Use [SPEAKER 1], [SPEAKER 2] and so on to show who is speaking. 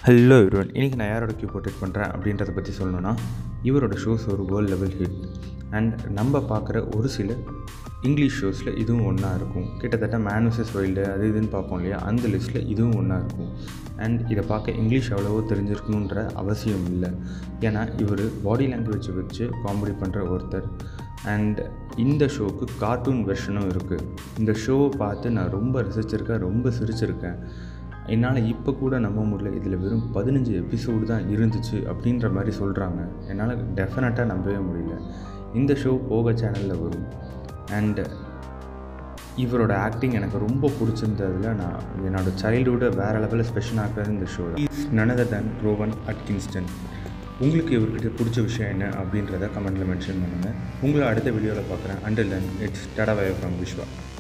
[SPEAKER 1] Hello everyone, இன்றைக்கி நான் யாரோட கியூ போர்ட்ரேட் பண்ணுறேன் அப்படின்றத பற்றி சொல்லணுன்னா, இவரோட ஷோஸ் ஒரு வேர்ல்ட் லெவல் ஹிட். அண்ட் நம்ம பார்க்குற ஒரு சில இங்கிலீஷ் ஷோஸில் இதுவும் ஒன்றா இருக்கும். கிட்டத்தட்ட மேன் vs வைல்டு அது இதுன்னு பார்ப்போம் இல்லையா, அந்த லிஸ்ட்டில் இதுவும் ஒன்றா இருக்கும். அண்ட் இதை பார்க்க இங்கிலீஷ் அவ்வளவோ தெரிஞ்சிருக்கணுன்ற அவசியம் இல்லை. ஏன்னா இவர் பாடி லாங்குவேஜை வச்சு காமெடி பண்ணுற ஒருத்தர். அண்ட் இந்த ஷோவுக்கு கார்ட்டூன் வெர்ஷனும் இருக்குது. இந்த ஷோவை பார்த்து நான் ரொம்ப ரசிச்சிருக்கேன், ரொம்ப சிரிச்சிருக்கேன். என்னால் இப்போ கூட நம்ப முடியல, இதில் வெறும் 15 எபிசோடு தான் இருந்துச்சு அப்படின்ற மாதிரி சொல்கிறாங்க. என்னால் டெஃபினட்டாக நம்பவே முடியல. இந்த ஷோ போக சேனலில் வரும். அண்ட் இவரோட ஆக்டிங் எனக்கு ரொம்ப பிடிச்சிருந்ததில் நான் என்னோடய சைல்டுஹுட்டை வேறு லெவலில் ஸ்பெஷல் ஆக்கிறது இந்த ஷோ தான். None other than Rowan Atkinson. உங்களுக்கு இவர்கிட்ட பிடிச்ச விஷயம் என்ன அப்படின்றத கமெண்ட்டில் மென்ஷன் பண்ணுங்கள். உங்களை அடுத்த வீடியோவில் பார்க்குறேன். Until then it's tata bye from Vishwa.